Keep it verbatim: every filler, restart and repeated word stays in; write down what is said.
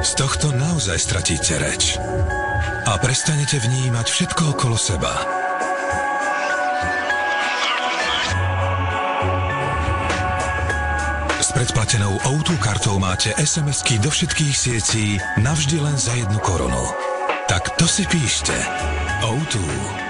Z tohto naozaj stratíte reč a prestanete vnímať všetko okolo seba. S predplatenou ó dva kartou máte es em esky do všetkých sietí navždy len za jednu korunu. Tak to si píšte. ó dva.